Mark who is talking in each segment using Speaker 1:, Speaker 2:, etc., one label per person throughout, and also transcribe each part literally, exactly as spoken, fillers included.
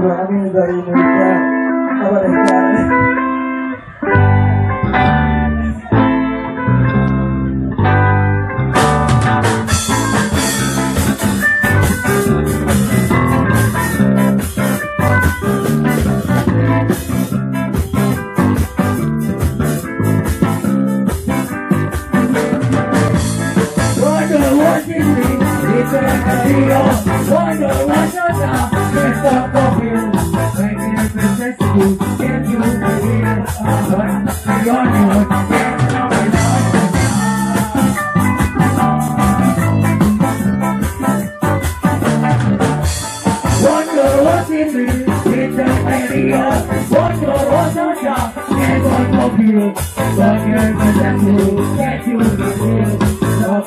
Speaker 1: seluruh amin dari Indonesia. Kabar sehat. Wonder what you're now, it's up for you. When you're successful, can you believe it? You're on your own, can't know it Wonder what's in me, it's a radio. Wonder what you're now, it's up for you. When you're successful, can't you believe it? You're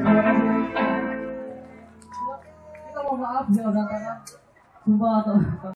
Speaker 2: maaf saya udah tangan sumpah atau